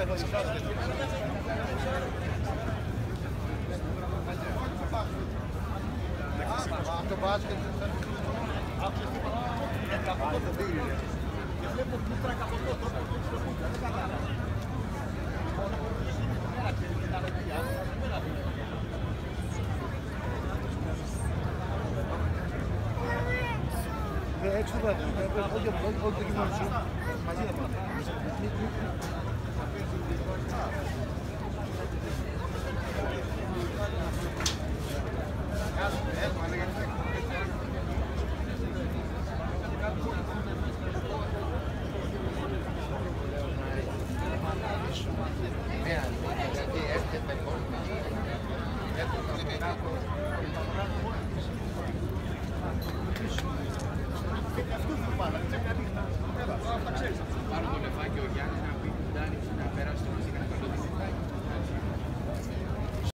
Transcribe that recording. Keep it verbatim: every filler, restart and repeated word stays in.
Το μπάσκετ έξω το όχι το κοινό σου, μαζί να πάμε. Αυτό που πάνε,